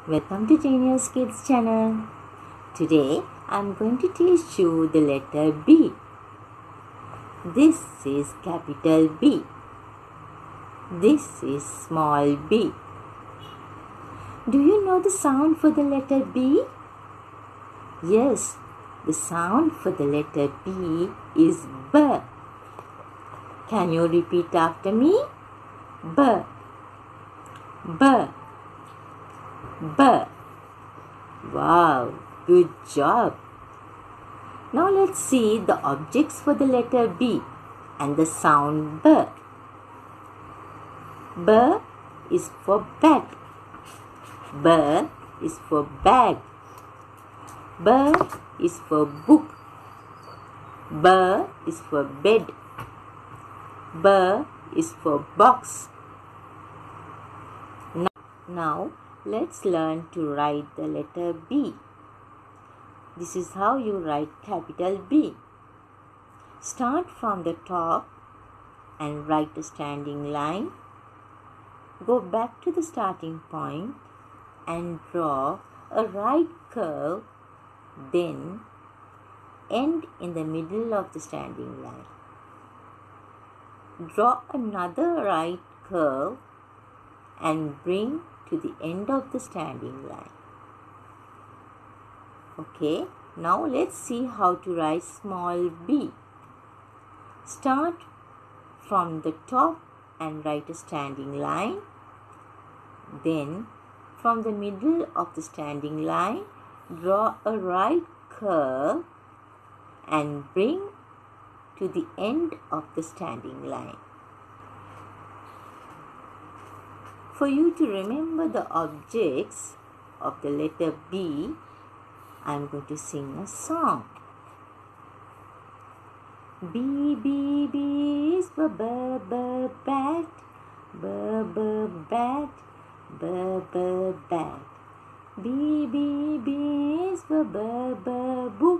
Welcome to Genius Kids channel. Today I am going to teach you the letter B. This is capital B. This is small b. Do you know the sound for the letter B? Yes, the sound for the letter B is B. Can you repeat after me? B. B. B. Wow, good job. Now let's see the objects for the letter B and the sound B. B is for bat. B is for bag. B is for book. B is for bed. B is for box. Now let's learn to write the letter B. This is how you write capital B. Start from the top and write a standing line. Go back to the starting point and draw a right curve, then end in the middle of the standing line. Draw another right curve and bring to the end of the standing line. Okay, now let's see how to write small b. Start from the top and write a standing line. Then from the middle of the standing line, draw a right curve and bring to the end of the standing line. For you to remember the objects of the letter B, I am going to sing a song. B, B, B is for bat, bat, bat. B, B, B is for book,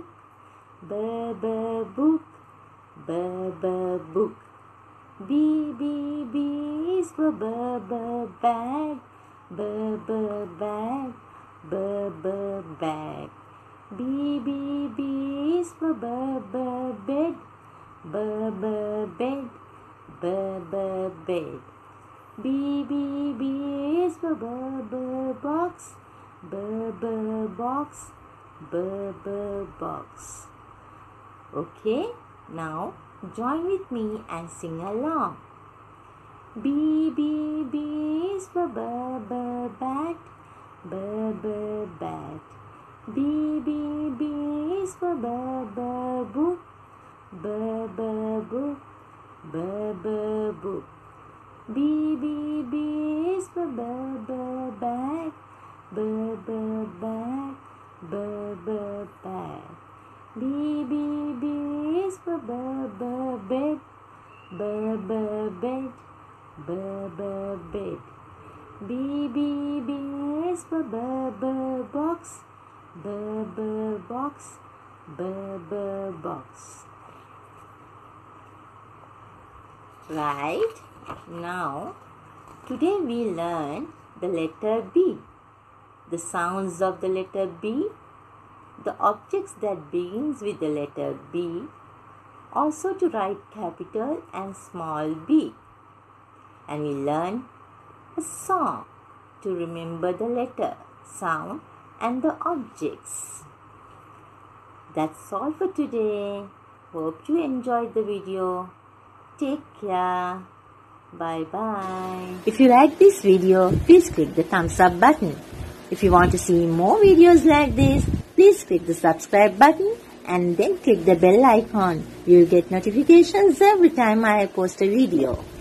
book, book. B, B, B is for bag, bag, bag. B, B, B is for bed, bed, bed. B, B, B is for box, box, box. Okay, now join with me and sing along. B, B, B is for bat, bat. B, B, B is for book, book, book. B, B, B is for bag, bag, bag. B, B, B is for bed, bed, bed. B, B, B is for box, box, box. Right? Now, today we learn the letter B, the sounds of the letter B, the objects that begins with the letter B, also to write capital and small b. And we learn a song to remember the letter, sound and the objects. That's all for today. Hope you enjoyed the video. Take care. Bye bye. If you like this video, please click the thumbs up button. If you want to see more videos like this, please click the subscribe button and then click the bell icon. You will get notifications every time I post a video.